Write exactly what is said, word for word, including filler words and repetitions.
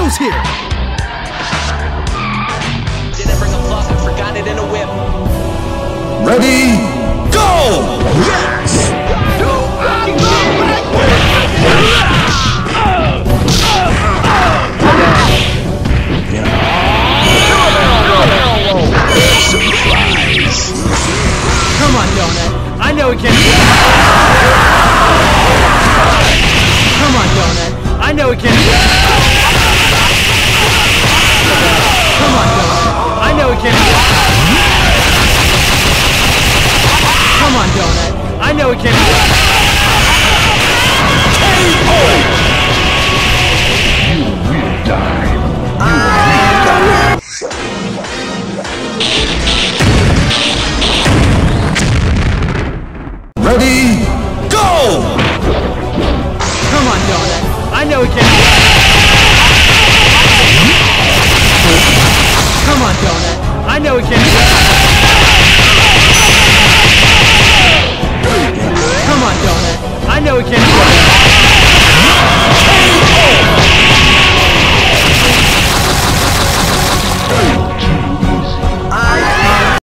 Chiro's here! Didn't bring a fluff and forgot it in a whip. Ready, go! Yes! Surprise! Come on, Donut. I know it can. Come on, Donut. I know it can. Come on, Donut. I know it can. Come on, Donut. I know it can. K O!